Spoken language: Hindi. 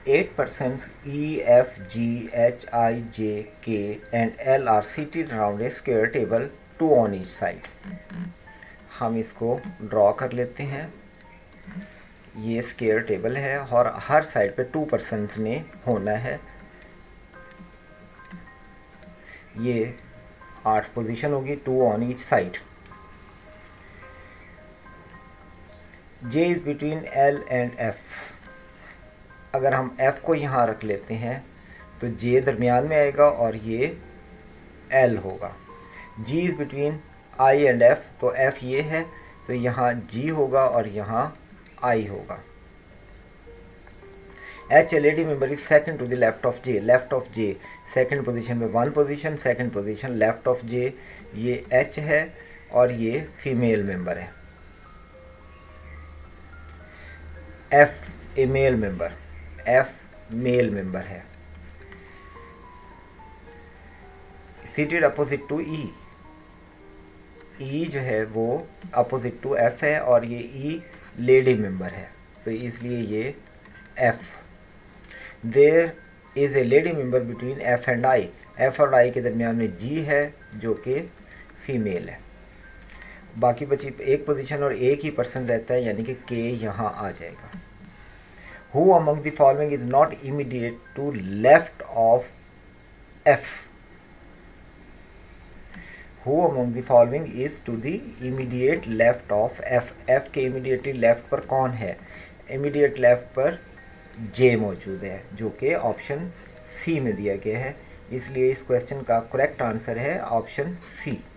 8 persons E, F, G, H, I, J, K and L are seated around a square table, 2 on each side. हम इसको ड्रॉ कर लेते हैं. ये स्क्वायर टेबल है और हर साइड पे 2 पर्सन्स ने होना है. ये 8 पोजीशन होगी, 2 on each side. J is between L and F. अगर हम F को यहाँ रख लेते हैं तो J दरमियान में आएगा और ये L होगा. G is between I and F, तो F ये है तो यहाँ G होगा और यहाँ I होगा. H lady member is second to the left of J. Left of J second position में 1 position, second position left of J. ये H है और ये फीमेल मेंबर है. F a male member, F male member है. Seated opposite to E. E जो है वो अपोजिट टू F है और ये E लेडी मेंबर है तो इसलिए ये F. There is a lady member between F and I. F और I के दरमियान में G है जो कि फीमेल है. बाकी बची एक पोजीशन और एक ही पर्सन रहता है यानी कि K यहाँ आ जाएगा. Who among the following is not immediate to left of F? Who among the following is to the immediate left of F? F के immediately left पर कौन है? Immediate left पर J मौजूद है जो कि ऑप्शन C में दिया गया है. इसलिए इस क्वेश्चन का करेक्ट आंसर है ऑप्शन C.